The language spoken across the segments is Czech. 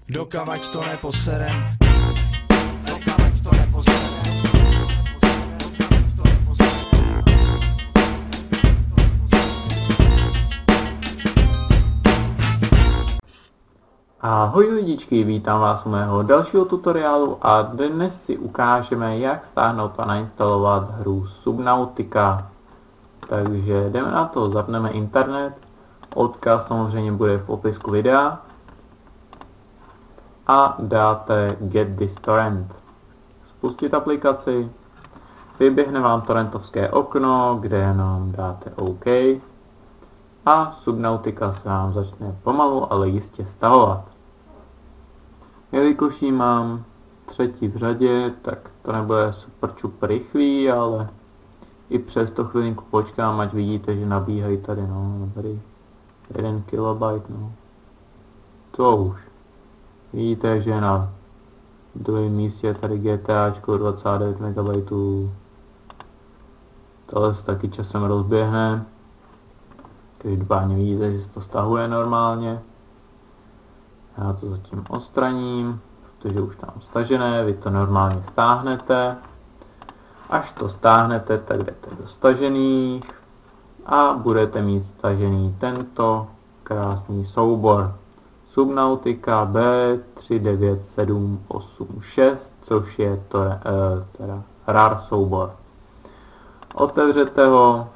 Dokavať to neposerem. Dokavať to neposerem. Ahoj lidičky, vítám vás u mého dalšího tutoriálu a dnes si ukážeme, jak stáhnout a nainstalovat hru Subnautica. Takže jdeme na to, zapneme internet, odkaz samozřejmě bude v popisku videa a dáte Get this torrent. Spustit aplikaci, vyběhne vám torrentovské okno, kde jenom dáte OK a Subnautica se vám začne pomalu, ale jistě stahovat. Jelikož ji mám třetí v řadě, tak to nebude super rychlý, ale i přesto chvilinku počkám, ať vidíte, že nabíhají tady, tady 1 KB, To už. Vidíte, že na druhém místě je tady GTAčko 29 MB. Tohle se taky časem rozběhne. Každopádně vidíte, že se to stahuje normálně. Já to zatím odstraním, protože už tam stažené, vy to normálně stáhnete. Až to stáhnete, tak jdete do stažených a budete mít stažený tento krásný soubor. Subnautica B39786, což je to, teda RAR soubor. Otevřete ho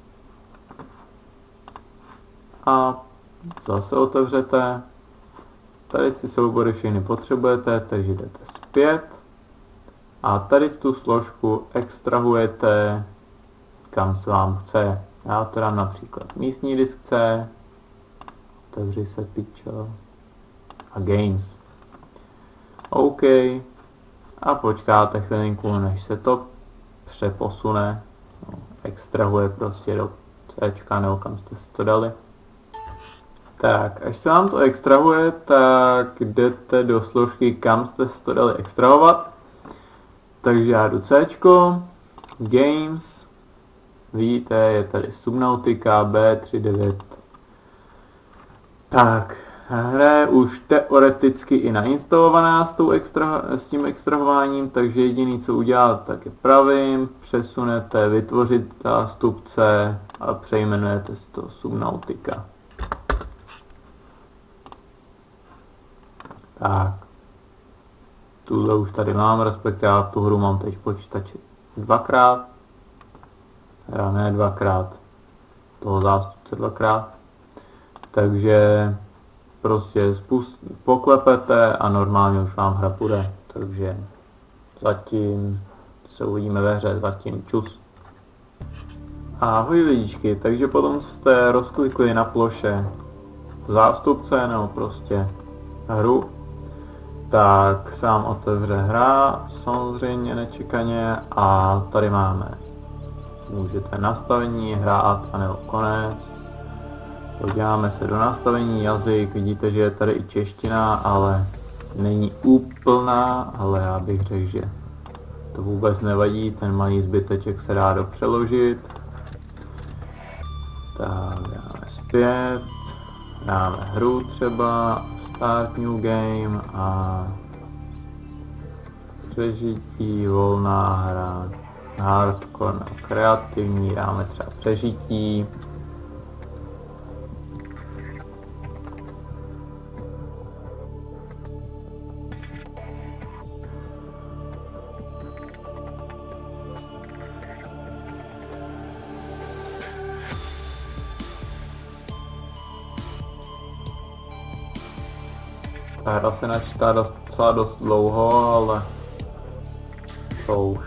a zase otevřete. Tady si soubory všechny potřebujete, takže jdete zpět a tady tu složku extrahujete kam se vám chce. Já to dám například místní disk C, otevři se pičo a Games. OK a počkáte chvilinku, než se to přeposune, extrahuje prostě do C, nebo kam jste si to dali. Tak, až se vám to extrahuje, tak jdete do složky, kam jste si to dali extrahovat. Takže já jdu C, Games, vidíte, je tady Subnautica B39. Tak, hra je už teoreticky i nainstalovaná s tím extrahováním, takže jediný co udělat, tak je pravým, přesunete vytvořit zástupce a přejmenujete si to Subnautica. Tak, tuhle už tady mám, respektive já tu hru mám teď v počítači dvakrát, teda ne dvakrát, toho zástupce dvakrát, takže prostě poklepete a normálně už vám hra půjde, takže zatím se uvidíme ve hře, zatím čus. Ahoj lidičky, takže potom co jste rozklikli na ploše zástupce nebo prostě hru, tak se vám otevře hra, samozřejmě nečekaně, a tady máme, můžete nastavení, hrát anebo konec. Podíváme se do nastavení, jazyk, vidíte, že je tady i čeština, ale není úplná, ale já bych řekl, že to vůbec nevadí, ten malý zbyteček se dá dopřeložit. Tak dáme zpět, dáme hru třeba, Start New Game a přežití, volná hra, hardcore nebo kreativní, dáme třeba přežití. Ta hra se načítá docela dost dlouho, ale to už.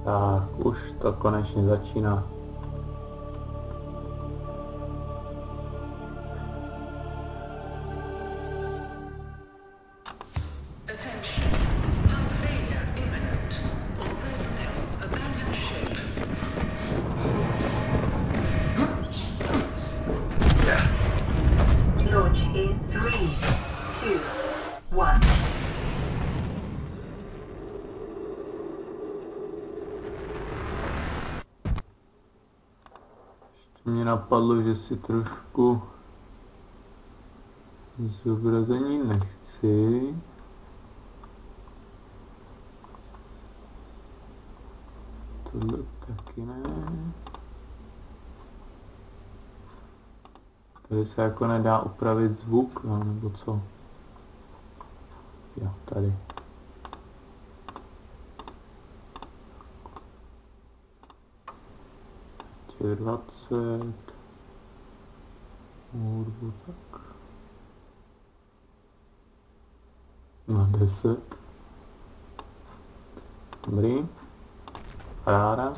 Tak, už to konečně začíná. Launch in 3, 2, 1. Mě napadlo, že si trošku zobrazení nechci. Tohle taky ne. Tady se jako nedá upravit zvuk, no, nebo co? Jo, tady. Těch 20. Hudbu tak. Na 10. Dobrý. Paráda.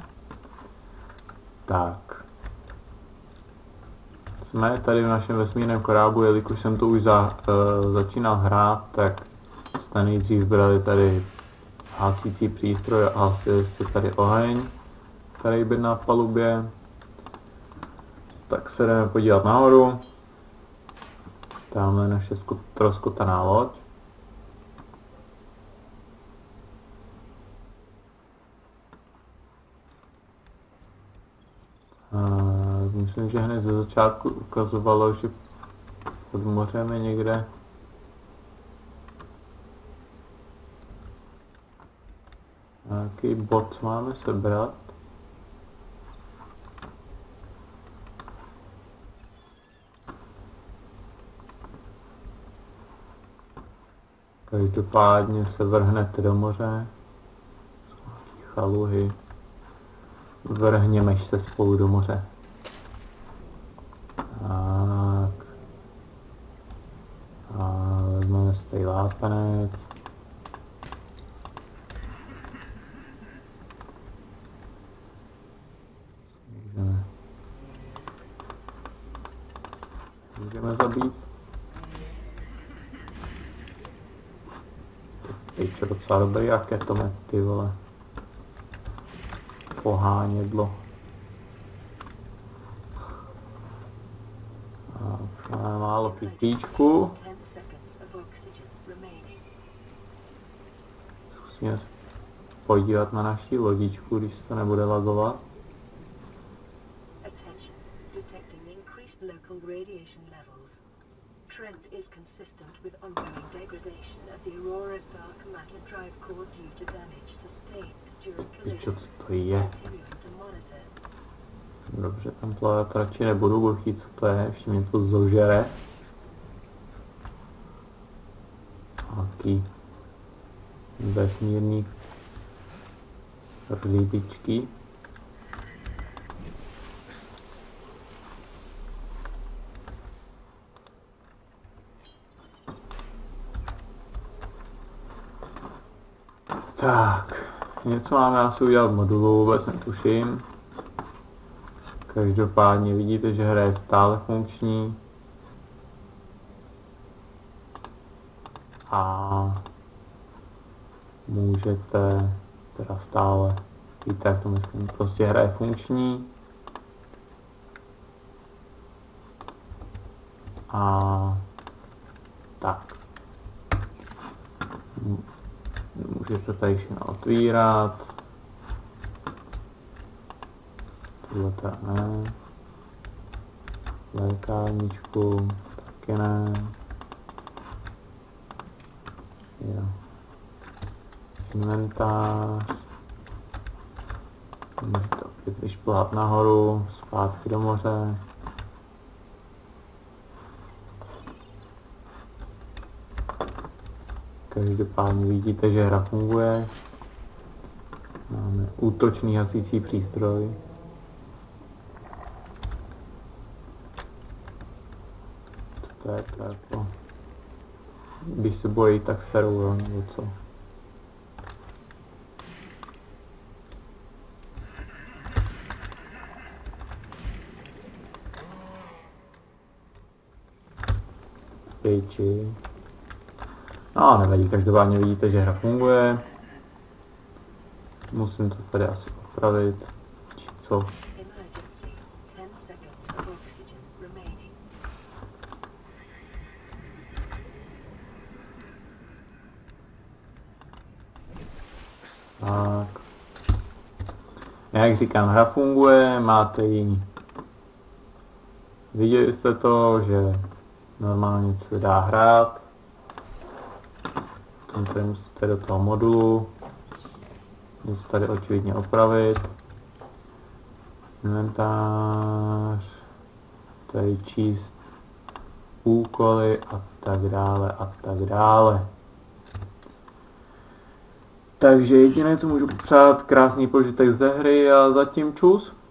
Tak. Jsme tady v našem vesmírném korábu, jelikož jsem to už začínal hrát, tak jste nejdřív brali tady hasící přístroj a hasili jste tady oheň, který byl na palubě. Tak se jdeme podívat nahoru. Tamhle naše rozkotaná loď. Myslím, že hned ze začátku ukazovalo, že pod mořem je někde nějaký bod máme sebrat. Každopádně se vrhnete do moře. Chaluhy. Vrhněme se spolu do moře. Tak. A vezmeme si tady lápanec. Můžeme zabít. Teď je docela dobrý, jaké to má, ty vole. Pohánědlo. A už máme málo kyslíčku. Musíme se podívat na naši lodičku, když to nebude lagovat. Trend is consistent with ongoing degradation of the Aurora's dark matter drive core due to damage sustained during collision. Co to je? Continuing to monitor. Dobře, tam plavat radši nebudu, budu chtít, co to je, ještě mě to zožere. Jaký vesmírný rybičky. Tak, něco máme asi udělat v modulu, vůbec netuším. Každopádně vidíte, že hra je stále funkční. A můžete, teda stále, víte jak to myslím, prostě hra je funkční. A tak. Můžete tady všechno otvírat. Tohle teda ne. Lékárničku taky ne. Jo. Inventář. Můžete opět vyšplhat nahoru, zpátky do moře. Každopádně vidíte, že hra funguje. Máme útočný hasící přístroj. Co to je? To je jako... Když se bojí, tak serou, nebo co? pryči. No, nevadí, každopádně vidíte, že hra funguje. Musím to tady asi opravit, či co. Emergency. 10 seconds of oxygen remaining. Tak. Jak říkám, hra funguje, máte ji. Viděli jste to, že normálně se dá hrát. Tady musíte do toho modulu. Něco tady očividně opravit. Inventář. Tady číst úkoly a tak dále a tak dále. Takže jediné, co můžu popřát, krásný požitek ze hry a zatím čus.